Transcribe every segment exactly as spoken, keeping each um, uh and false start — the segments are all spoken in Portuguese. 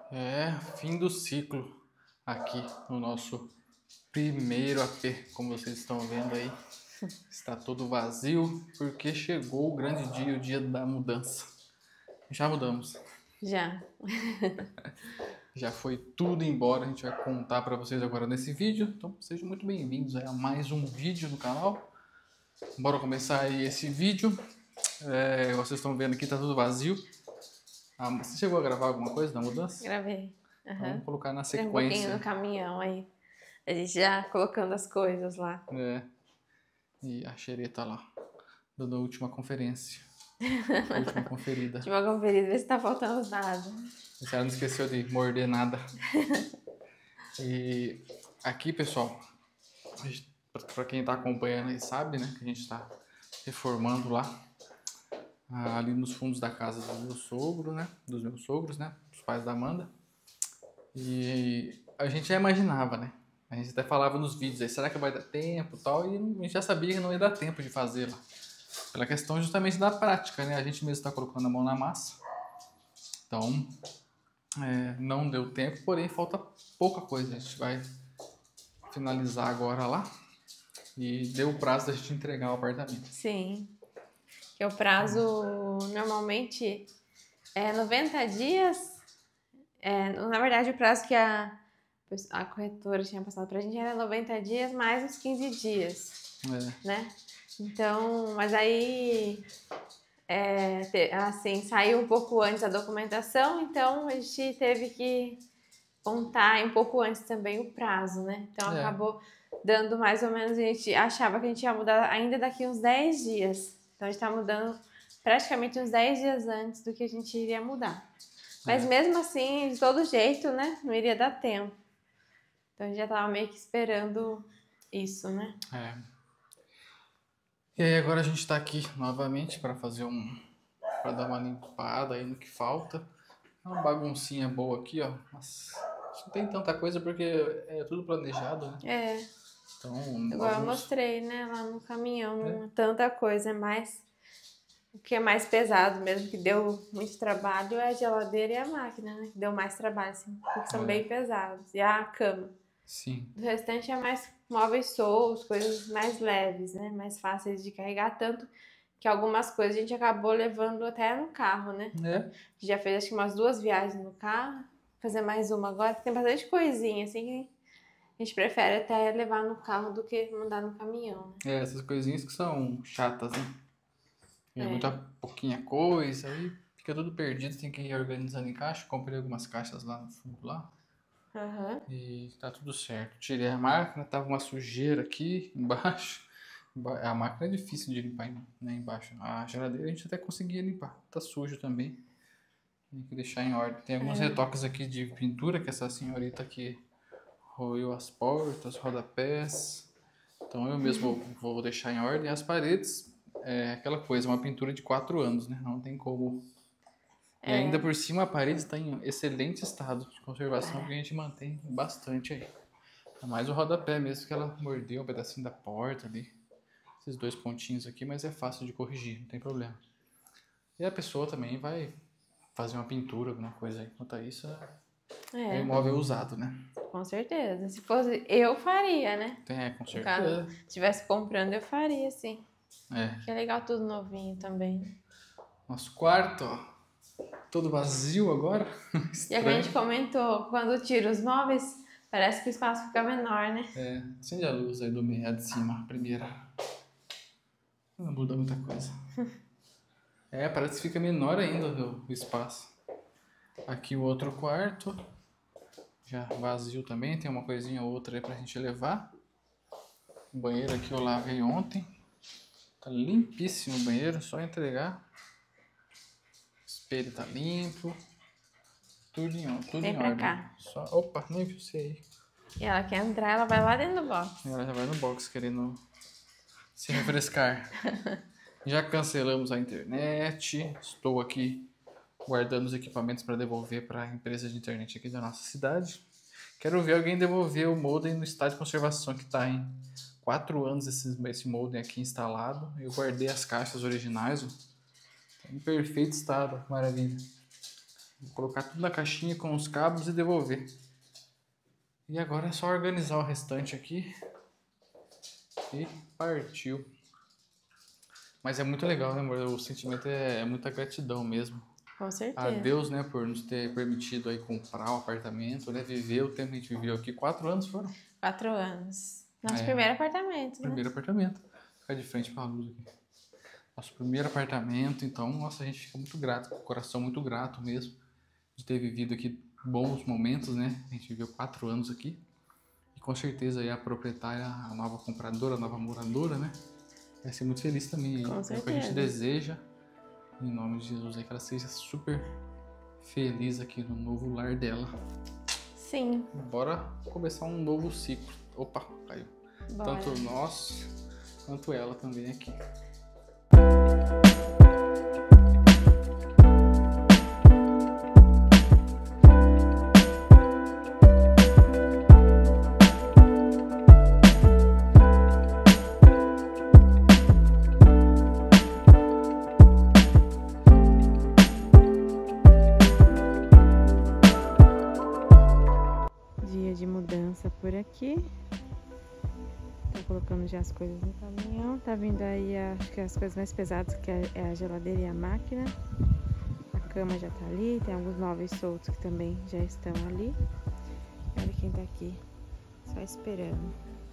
É, fim do ciclo aqui no nosso primeiro A P, como vocês estão vendo aí. Está todo vazio porque chegou o grande dia, o dia da mudança. Já mudamos. Já. Já foi tudo embora, a gente vai contar para vocês agora nesse vídeo. Então sejam muito bem-vindos a mais um vídeo no canal. Bora começar aí esse vídeo. É, vocês estão vendo aqui, tá tudo vazio. Ah, você chegou a gravar alguma coisa da mudança? Gravei. Uhum. Então, vamos colocar na Tem um pouquinho sequência. no caminhão aí. A gente já colocando as coisas lá. É. E a xereta lá, dando a última conferência. A última conferida. Última conferida, ver se tá faltando os dados. A senhora não esqueceu de morder nada. E aqui, pessoal, para quem tá acompanhando aí sabe, né, que a gente tá reformando lá, ali nos fundos da casa do meu sogro, né, dos meus sogros, né, os pais da Amanda. E a gente já imaginava, né, a gente até falava nos vídeos aí, será que vai dar tempo e tal, e a gente já sabia que não ia dar tempo de fazer lá. Pela questão justamente da prática, né, a gente mesmo está colocando a mão na massa. Então, é, não deu tempo, porém falta pouca coisa. A gente vai finalizar agora lá e deu o prazo da gente entregar o apartamento. Sim. Que o prazo normalmente é noventa dias. É, na verdade, o prazo que a, a corretora tinha passado pra gente era noventa dias mais uns quinze dias. É. Né? Então, mas aí, é, te, assim, saiu um pouco antes a documentação, então a gente teve que contar um pouco antes também o prazo, né? Então É. acabou dando mais ou menos, a gente achava que a gente ia mudar ainda daqui uns dez dias. Então a gente tá mudando praticamente uns dez dias antes do que a gente iria mudar. Mas É. mesmo assim, de todo jeito, né? Não iria dar tempo. Então a gente já tava meio que esperando isso, né? É. E aí agora a gente tá aqui novamente para fazer um... para dar uma limpada aí no que falta. É uma baguncinha boa aqui, ó. Mas não tem tanta coisa porque é tudo planejado, né? É. Então, Igual eu alguns... mostrei, né, lá no caminhão, não É. é tanta coisa, é mais o que é mais pesado mesmo, que deu muito trabalho é a geladeira e a máquina, né, que deu mais trabalho, assim, porque são É. bem pesados, e a cama. Sim. O restante é mais móveis soltos, coisas mais leves, né, mais fáceis de carregar, tanto que algumas coisas a gente acabou levando até no carro, né. É. A gente já fez acho que umas duas viagens no carro, fazer mais uma agora, tem bastante coisinha, assim, que a gente prefere até levar no carro do que mandar no caminhão, né? É, essas coisinhas que são chatas, né? É, É. muita pouquinha coisa, aí fica tudo perdido, tem que ir organizando em caixa. Comprei algumas caixas lá no fundo lá Aham. e tá tudo certo. Tirei a máquina, tava uma sujeira aqui embaixo. Emba- A máquina é difícil de limpar, né, embaixo. A geladeira a gente até conseguia limpar, tá sujo também. Tem que deixar em ordem. Tem alguns É. retoques aqui de pintura que essa senhorita aqui roeu as portas, rodapés. Então eu mesmo vou deixar em ordem. As paredes, é aquela coisa, uma pintura de quatro anos, né? Não tem como. E É. ainda por cima a parede está em excelente estado de conservação, que a gente mantém bastante aí. É mais o rodapé mesmo, que ela mordeu um pedacinho da porta ali. Esses dois pontinhos aqui, mas é fácil de corrigir, não tem problema. E a pessoa também vai fazer uma pintura, alguma coisa aí. Quanto a isso, é É, imóvel usado, né? com certeza. Se fosse, eu faria, né? Tem, é, com No caso, certeza. se estivesse comprando, eu faria, sim. É. Que é legal tudo novinho também. Nosso quarto, ó. Todo vazio agora. E a gente comentou, quando tira os móveis, parece que o espaço fica menor, né? É, acende a luz aí do meio, a de cima, a primeira. Não muda muita coisa. É, parece que fica menor ainda o, o espaço. Aqui o outro quarto. Já vazio também, tem uma coisinha ou outra aí pra gente levar. O banheiro aqui eu lavei ontem. Tá limpíssimo o banheiro, só entregar. O espelho tá limpo. Tudo em, or- tudo Vem em pra ordem. cá. Só, opa, nem vi você aí. E ela quer entrar, ela vai lá dentro do box. Ela já vai no box querendo se refrescar. Já cancelamos a internet. Estou aqui guardando os equipamentos para devolver para a empresa de internet aqui da nossa cidade. Quero ver alguém devolver o modem no estado de conservação que está em quatro anos esse, esse modem aqui instalado. Eu guardei as caixas originais, ó. Tá em perfeito estado, maravilha. Vou colocar tudo na caixinha com os cabos e devolver. E agora é só organizar o restante aqui. E partiu. Mas é muito legal, né, amor? O sentimento é, é muita gratidão mesmo. Com certeza. A Deus, né, por nos ter permitido aí comprar um apartamento, né? Viver o tempo que a gente viveu aqui. Quatro anos foram? Quatro anos. Nosso É. primeiro apartamento, né? Primeiro apartamento. Ficar de frente pra luz aqui. Nosso primeiro apartamento, então, nossa, a gente fica muito grato, com o coração muito grato mesmo de ter vivido aqui bons momentos, né? A gente viveu quatro anos aqui. E com certeza aí a proprietária, a nova compradora, a nova moradora, né? Vai ser muito feliz também. Com É o que a gente certeza. deseja. Em nome de Jesus aí, que ela seja super feliz aqui no novo lar dela. Sim. Bora começar um novo ciclo. Opa, caiu. Bora. Tanto nós quanto ela também aqui. Dia de mudança por aqui. Tô colocando já as coisas no caminhão. Tá vindo aí, acho que as coisas mais pesadas, que é é a geladeira e a máquina. A cama já tá ali. Tem alguns móveis soltos que também já estão ali. Olha quem tá aqui, só esperando.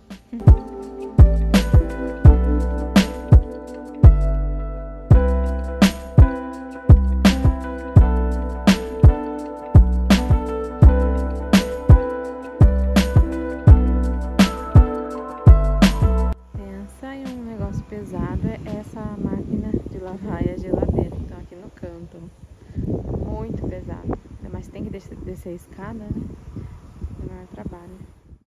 Pensa em um negócio pesado, é essa máquina de lavar e a geladeira que estão aqui no canto. Muito pesado. Mas tem que descer, descer a escada, né? É o maior trabalho.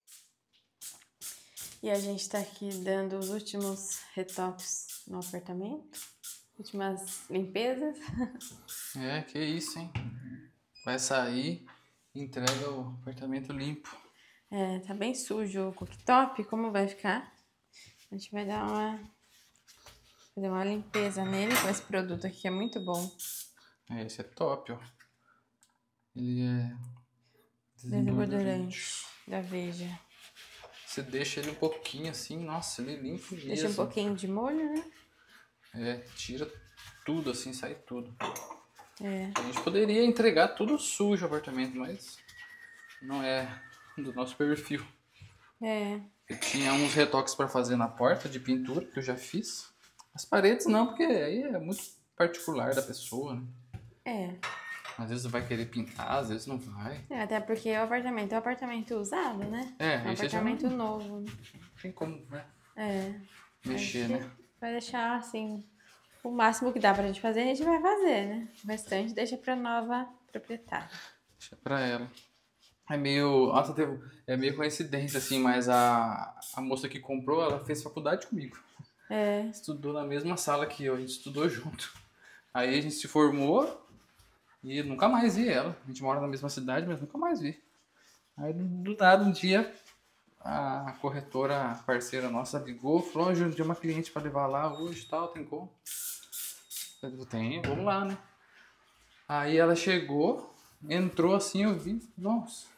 E a gente tá aqui dando os últimos retoques no apartamento. Últimas limpezas. É, que isso, hein? Vai sair e entrega o apartamento limpo. É, tá bem sujo o cooktop. Como vai ficar? A gente vai dar uma, fazer uma limpeza nele com esse produto aqui, que é muito bom. É, esse é top, ó. Ele é Desengordurante da Veja. Você deixa ele um pouquinho assim, nossa, ele limpo mesmo. Deixa um pouquinho de molho, né? É, tira tudo assim, sai tudo. É. A gente poderia entregar tudo sujo o apartamento, mas não é do nosso perfil. É. Eu tinha uns retoques pra fazer na porta de pintura, que eu já fiz. As paredes não, porque aí é muito particular da pessoa, né? É. Às vezes vai querer pintar, às vezes não vai. É, até porque o apartamento é um apartamento usado, né? É, É um aí você já apartamento não novo. tem como, né? É. Mexer, A gente né? vai deixar assim, o máximo que dá pra gente fazer, a gente vai fazer, né? O restante deixa pra nova proprietária. Deixa pra ela. É meio. Nossa, teve, é meio coincidência, assim, mas a, a moça que comprou, ela fez faculdade comigo. É. Estudou na mesma sala que eu, a gente estudou junto. Aí a gente se formou e nunca mais vi ela. A gente mora na mesma cidade, mas nunca mais vi. Aí do nada, um dia, a corretora parceira nossa ligou, falou: Júnior, tem uma cliente pra levar lá hoje e tal, tem como? Eu digo, tem, vamos lá, né? Aí ela chegou, entrou assim, eu vi, nossa.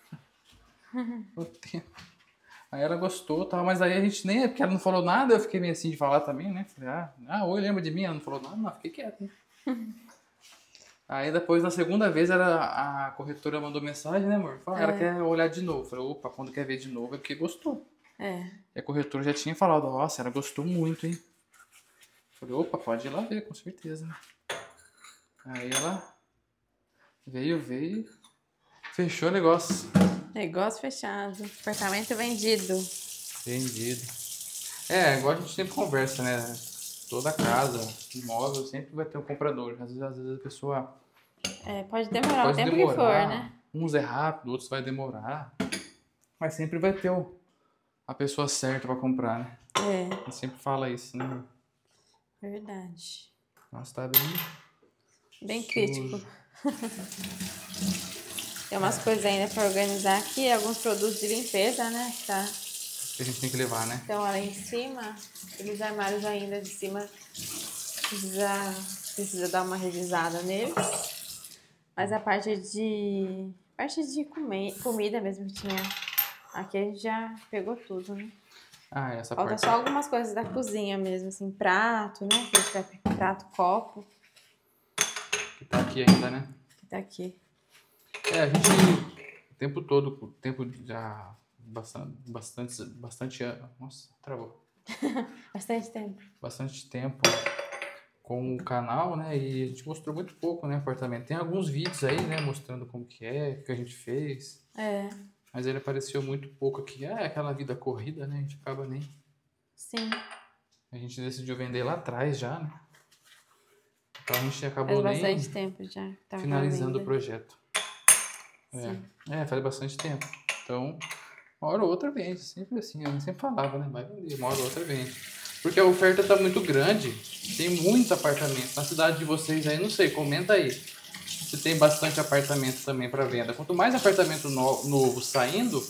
O tempo. Aí ela gostou, tal, mas aí a gente nem, porque ela não falou nada, eu fiquei meio assim de falar também, né? Falei, ah, ah oi, lembra de mim? Ela não falou nada, não, fiquei quieto, né? Aí depois, na segunda vez, ela, a corretora mandou mensagem, né, amor? Falou, ela É. quer olhar de novo. Falei, opa, quando quer ver de novo é porque gostou. É. E a corretora já tinha falado, nossa, ela gostou muito, hein? Falei, opa, pode ir lá ver, com certeza, né? Aí ela veio, veio, fechou o negócio. Negócio fechado. Apartamento vendido. Vendido. É, igual a gente sempre conversa, né? Toda casa, imóvel, sempre vai ter um comprador. Às vezes, às vezes a pessoa É, pode demorar pode o tempo demorar. que for, né? Uns é rápido, outros vai demorar. Mas sempre vai ter o, a pessoa certa pra comprar, né? É, A gente sempre fala isso, né? verdade. Nossa, tá bem... Bem sujo. crítico. Tem umas coisas ainda pra organizar aqui, alguns produtos de limpeza, né? Que tá, Que a gente tem que levar, né? estão ali em cima. Aqueles armários ainda de cima precisa, precisa dar uma revisada neles. Mas a parte de. Parte de comer, comida mesmo que tinha. Aqui a gente já pegou tudo, né? Ah, essa Falta parte. só algumas coisas da cozinha mesmo, assim, prato, né? Que a gente vai pegar prato, copo, Que tá aqui ainda, né? que tá aqui. É, a gente o tempo todo, o tempo já bastante, bastante, bastante ano. Nossa, travou. Bastante tempo. Bastante tempo com o canal, né? E a gente mostrou muito pouco, né, apartamento. Tem alguns vídeos aí, né, mostrando como que é, o que a gente fez. É, Mas ele apareceu muito pouco aqui. Ah, é aquela vida corrida, né? A gente acaba nem. sim. A gente decidiu vender lá atrás já, né? Então a gente Faz acabou nem bastante tempo já. que Tá finalizando o venda. projeto. Sim. É, é, faz bastante tempo. Então, uma hora ou outra vende. Sempre assim, eu sempre falava, né? Vai vender, uma hora ou outra vende. Porque a oferta tá muito grande. Tem muito apartamento. Na cidade de vocês aí, não sei, comenta aí. Se tem bastante apartamento também para venda. Quanto mais apartamento no, novo saindo,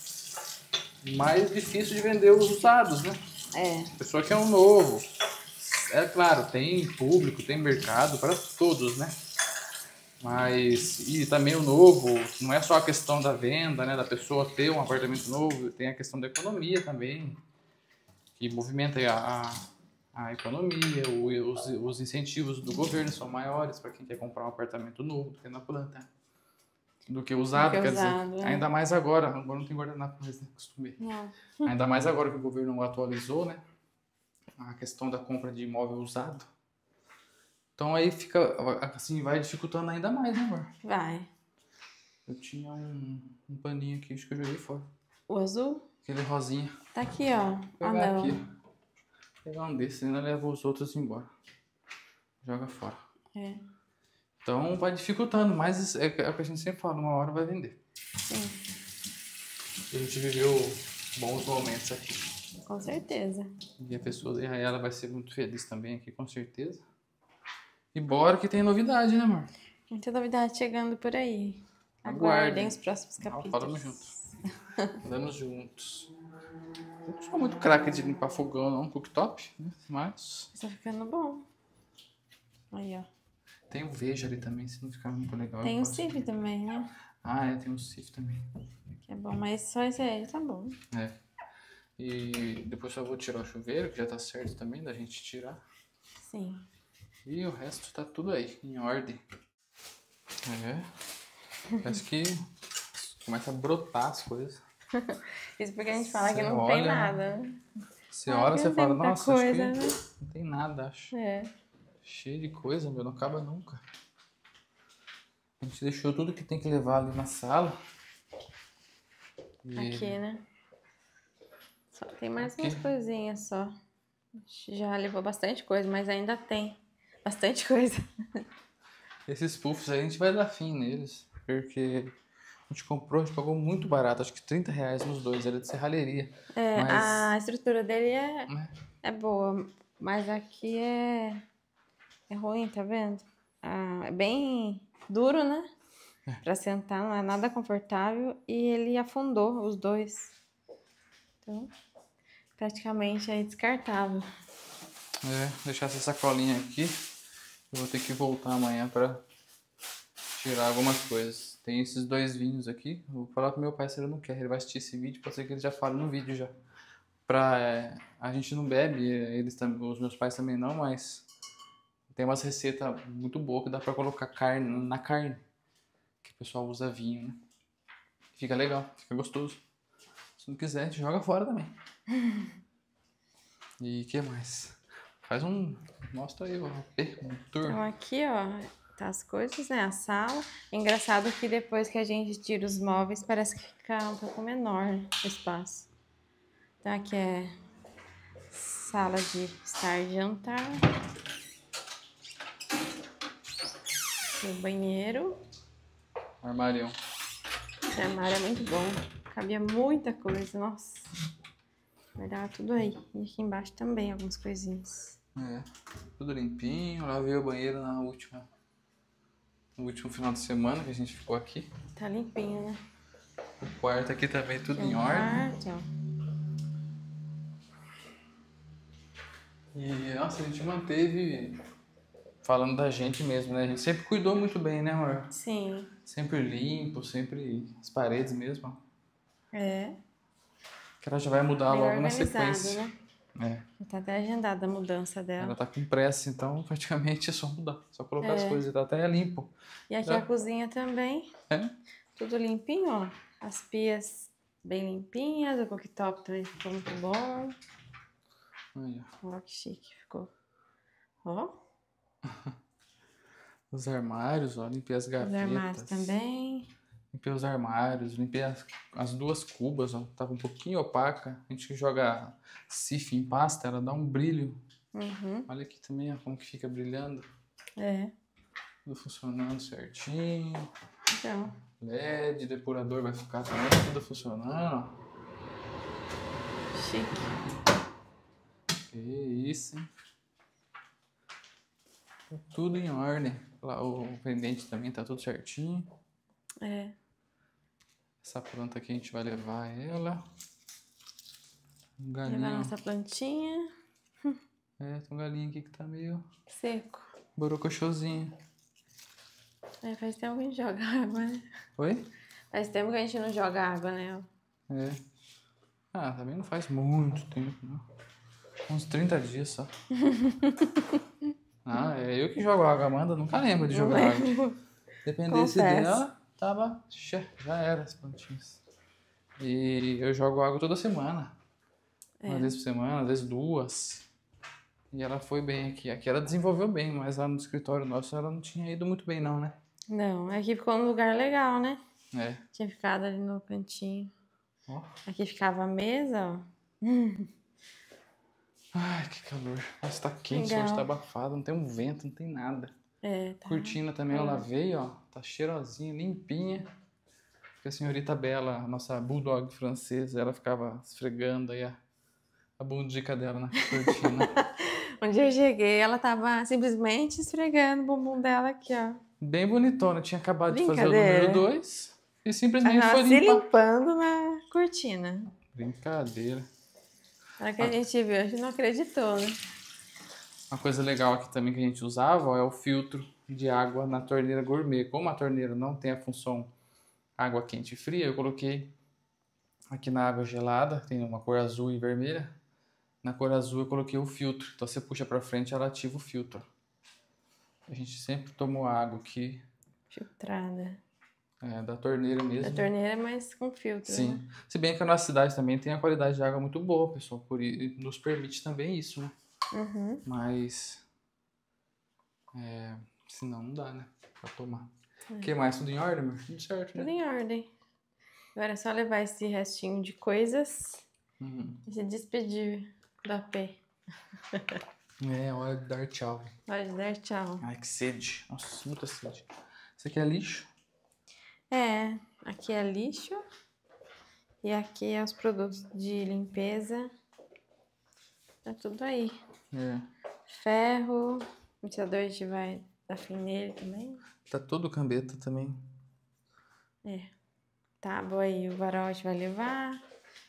mais difícil de vender os usados, né? É. A pessoa quer um novo. É claro, tem público, tem mercado para todos, né? Mas, e também o novo, não é só a questão da venda, né? Da pessoa ter um apartamento novo, tem a questão da economia também, que movimenta a, a, a economia, o, os, os incentivos do governo são maiores para quem quer comprar um apartamento novo, do que na planta, do que usado, Do que quer usado, dizer. é. Ainda mais agora, agora não tem guardanapo mais, né? Acostumei. Não. Ainda mais agora que o governo atualizou, né? A questão da compra de imóvel usado. Então aí fica, assim, vai dificultando ainda mais, né, amor? Vai. Eu tinha um, um paninho aqui, acho que eu joguei fora. O azul? Aquele rosinha. Tá aqui, ó. Vou Ah, pegar não. aqui. Vou pegar um desses, ainda leva os outros embora. Joga fora. É. Então vai dificultando, mas é, é o que a gente sempre fala, uma hora vai vender. Sim. E a gente viveu bons momentos aqui. Com certeza. E a pessoa, e ela vai ser muito feliz também aqui, com certeza. E bora que tem novidade, né, amor? Muita novidade chegando por aí. Aguardem. Aguardem os próximos Ah, capítulos. falamos juntos. Andamos juntos. Eu não sou muito craque de limpar fogão, não, cooktop, né? Mas Tá ficando bom. Aí, ó. tem o Veja ali também, se não ficar muito legal. Tem eu o posso- Cif também, né? Ah, é, tem o Cif também. Que é bom, mas só esse aí tá bom. É. E depois só vou tirar o chuveiro, que já tá certo também da gente tirar. Sim. E o resto tá tudo aí, em ordem. É. Parece que começa a brotar as coisas. Isso porque a gente fala que Você não tem olha, nada, né? Você Ah, olha, que você não tem fala, muita nossa, coisa, acho que né? não tem nada, acho. É. Cheio de coisa, meu, não acaba nunca. A gente deixou tudo que tem que levar ali na sala. E Aqui, né? Só tem mais Aqui. umas coisinhas só. Já levou bastante coisa, mas ainda tem bastante coisa. esses puffs aí a gente vai dar fim neles. Porque a gente comprou, a gente pagou muito barato, acho que trinta reais nos dois, era de serralheria. É, Mas, a estrutura dele é, né, é boa, mas aqui é, é ruim, tá vendo? Ah, é bem duro, né? Pra sentar, não é nada confortável. E ele afundou os dois. Então, praticamente é descartável. é, deixar essa sacolinha aqui. Eu vou ter que voltar amanhã pra tirar algumas coisas. Tem esses dois vinhos aqui. Eu vou falar pro meu pai se ele não quer. Ele vai assistir esse vídeo, pode ser que ele já fale no vídeo já. Pra, é, a gente não bebe, eles também, os meus pais também não, mas tem umas receitas muito boas que dá pra colocar carne na carne. Que o pessoal usa vinho, né? Fica legal, fica gostoso. Se não quiser, a gente joga fora também. E o que mais? Faz um... Mostra aí, ó. Um tour. Então aqui, ó, tá as coisas, né? A sala. Engraçado que depois que a gente tira os móveis, parece que fica um pouco menor, né, o espaço. Então aqui é sala de estar e jantar. Aqui o banheiro. Armarião. Esse armário é muito bom. Cabia muita coisa, nossa. Guardava tudo aí. E aqui embaixo também, algumas coisinhas. É, tudo limpinho. Lavei o banheiro na última... No último final de semana que a gente ficou aqui. Tá limpinho, né? O quarto aqui também tudo Aqui em um ordem. quarto, ó. E, nossa, a gente manteve falando da gente mesmo, né? A gente sempre cuidou muito bem, né, amor? Sim. Sempre limpo, sempre as paredes mesmo, ó. É. Que ela já vai mudar Bem logo na organizado, sequência. né? É. Já tá até agendada a mudança dela. Ela tá com pressa, então praticamente é só mudar. Só colocar as É. coisas, tá até limpo. E aqui Já- a cozinha também. É? Tudo limpinho, ó. As pias bem limpinhas. O cooktop também ficou muito bom. Aí, ó. Ó, que chique ficou. Ó, Os armários, ó. Limpei as os gavetas. armários também. Limpei os armários, limpei as, as duas cubas, ó. Tava um pouquinho opaca. A gente joga Cif em pasta, ela dá um brilho. Uhum. Olha aqui também, ó, como que fica brilhando. É. Tudo funcionando certinho. Então, L E D, depurador vai ficar também, tudo funcionando, ó. chique. Que isso, hein? Tá tudo em ordem. Lá o pendente também tá tudo certinho. É. Essa planta aqui a gente vai levar ela. Um Levar galinho. nossa plantinha. É, tem um galinho aqui que tá meio Seco. borocochosinho. É, faz tempo que a gente joga água, né? Oi? Faz tempo que a gente não joga água, né? É. Ah, também não faz muito tempo, não. Uns trinta dias só. Ah, é eu que jogo água, Amanda nunca lembro de Não jogar água. lembro. Dependesse Confesso. dela, tava. Xé, já era as plantinhas. E eu jogo água toda semana. Uma É. vez por semana, às vezes duas. E ela foi bem aqui. Aqui ela desenvolveu bem, mas lá no escritório nosso ela não tinha ido muito bem, não, né? Não, aqui ficou num lugar legal, né? É. Tinha ficado ali no cantinho. Ó. Aqui ficava a mesa, ó. Ai, que calor. Mas tá quente, Legal. hoje tá abafado, não tem um vento, não tem nada. É, tá. Cortina também eu lavei, ó. Tá cheirosinha, limpinha. Porque a senhorita Bela, a nossa bulldog francesa, ela ficava esfregando aí a, a bundica dela na cortina. Um dia eu cheguei, ela tava simplesmente esfregando o bumbum dela aqui, ó. Bem bonitona, tinha acabado de fazer o Brincadeira. número dois e simplesmente Ela foi se limpar. limpando na cortina. Brincadeira. Na hora que a gente viu, a gente não acreditou, né? Uma coisa legal aqui também que a gente usava ó, é o filtro de água na torneira gourmet. Como a torneira não tem a função água quente e fria, eu coloquei aqui na água gelada, tem uma cor azul e vermelha. Na cor azul eu coloquei o filtro, então você puxa pra frente e ela ativa o filtro. A gente sempre tomou água aqui Filtrada. é, da torneira mesmo. Da torneira, mas com filtro, Sim. né? Se bem que a nossa cidade também tem a qualidade de água muito boa, pessoal, por i- nos permite também isso, né? Uhum. Mas é, senão não dá, né? Pra tomar. O É. que mais? Tudo em ordem, meu? Tudo certo, Tudo né? em ordem. Agora é só levar esse restinho de coisas Uhum. e se despedir do A P. É hora de dar tchau. Pode dar tchau. Ai, que sede. Nossa, muita sede. Isso aqui é lixo? É, aqui é lixo e aqui é os produtos de limpeza. Tá tudo aí. É. Ferro, ventilador a gente vai dar fim nele também. Tá todo cambeta também. É. Tábua aí o varal a gente vai levar.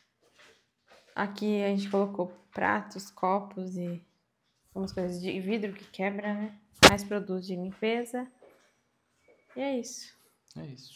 Aqui a gente colocou pratos, copos e algumas coisas de vidro que quebra, né? Mais produtos de limpeza. E é isso. É isso.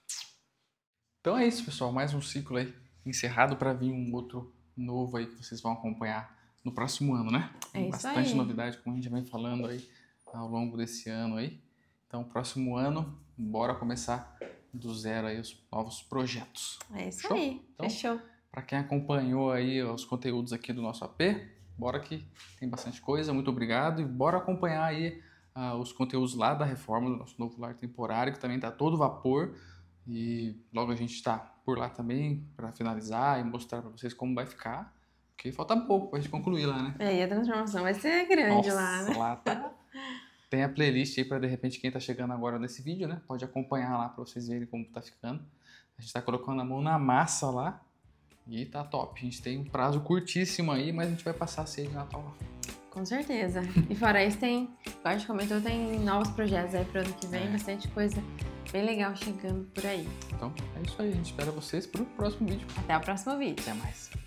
Então é isso, pessoal. Mais um ciclo aí encerrado para vir um outro novo aí que vocês vão acompanhar no próximo ano, né? É Tem isso bastante aí. novidade, como a gente vem falando aí ao longo desse ano aí. Então, próximo ano, bora começar do zero aí os novos projetos. É isso Show? aí. Então, Fechou. para quem acompanhou aí os conteúdos aqui do nosso A P, bora que tem bastante coisa. Muito obrigado e bora acompanhar aí ah, os conteúdos lá da reforma do nosso novo lar temporário, que também tá todo vapor. E logo a gente está por lá também para finalizar e mostrar para vocês como vai ficar. Porque falta pouco pra gente concluir lá, né? É, e a transformação vai ser grande Nossa, lá, né? lá tá. Tem a playlist aí para de repente quem tá chegando agora nesse vídeo, né? Pode acompanhar lá para vocês verem como tá ficando. A gente tá colocando a mão na massa lá e tá top. A gente tem um prazo curtíssimo aí, mas a gente vai passar a ceia de Natal lá. Com certeza. E fora isso, tem, como a gente comentou, tem novos projetos aí pro ano que vem, É. bastante coisa bem legal chegando por aí. Então é isso aí. A gente espera vocês pro próximo vídeo. Até o próximo vídeo. Até mais.